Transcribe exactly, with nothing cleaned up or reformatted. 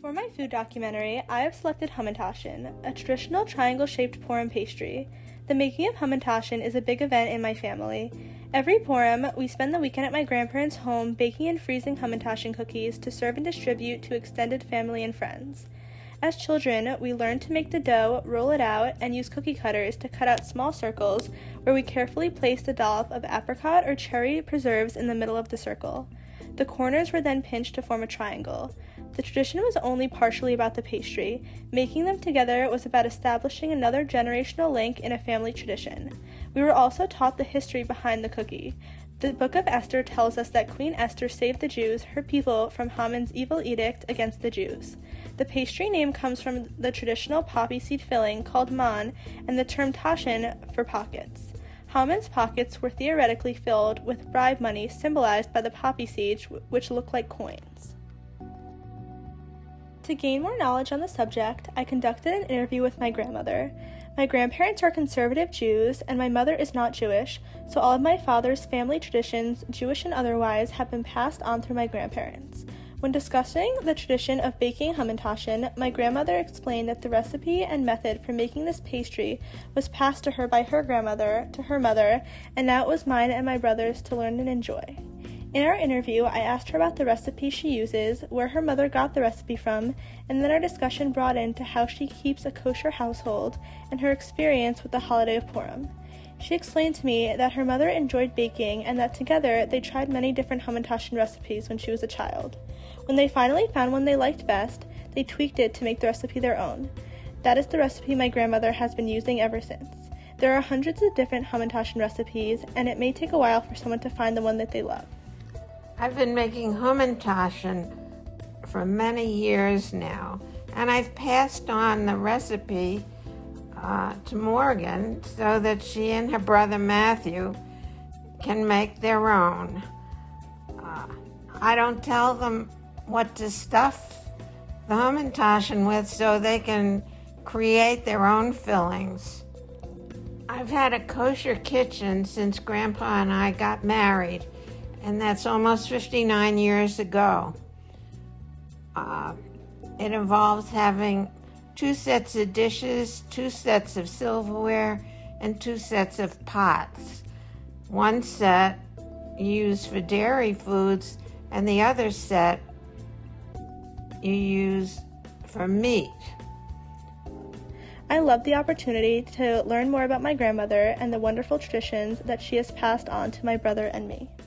For my food documentary, I have selected Hamantaschen, a traditional triangle-shaped Purim pastry. The making of Hamantaschen is a big event in my family. Every Purim, we spend the weekend at my grandparents' home baking and freezing Hamantaschen cookies to serve and distribute to extended family and friends. As children, we learned to make the dough, roll it out, and use cookie cutters to cut out small circles where we carefully placed a dollop of apricot or cherry preserves in the middle of the circle. The corners were then pinched to form a triangle. The tradition was only partially about the pastry. Making them together was about establishing another generational link in a family tradition. We were also taught the history behind the cookie. The Book of Esther tells us that Queen Esther saved the Jews, her people, from Haman's evil edict against the Jews. The pastry name comes from the traditional poppy seed filling called man and the term taschen for pockets. Haman's pockets were theoretically filled with bribe money symbolized by the poppy seeds, which look like coins. To gain more knowledge on the subject, I conducted an interview with my grandmother. My grandparents are conservative Jews, and my mother is not Jewish, so all of my father's family traditions, Jewish and otherwise, have been passed on through my grandparents. When discussing the tradition of baking Hamantaschen, my grandmother explained that the recipe and method for making this pastry was passed to her by her grandmother, to her mother, and now it was mine and my brother's to learn and enjoy. In our interview, I asked her about the recipe she uses, where her mother got the recipe from, and then our discussion brought into how she keeps a kosher household and her experience with the holiday of Purim. She explained to me that her mother enjoyed baking and that together they tried many different Hamantaschen recipes when she was a child. When they finally found one they liked best, they tweaked it to make the recipe their own. That is the recipe my grandmother has been using ever since. There are hundreds of different Hamantaschen recipes, and it may take a while for someone to find the one that they love. I've been making Hamantaschen for many years now, and I've passed on the recipe uh, to Morgan so that she and her brother Matthew can make their own. Uh, I don't tell them what to stuff the Hamantaschen with so they can create their own fillings. I've had a kosher kitchen since Grandpa and I got married, and that's almost fifty-nine years ago. Uh, it involves having two sets of dishes, two sets of silverware, and two sets of pots. One set you use for dairy foods, and the other set you use for meat. I love the opportunity to learn more about my grandmother and the wonderful traditions that she has passed on to my brother and me.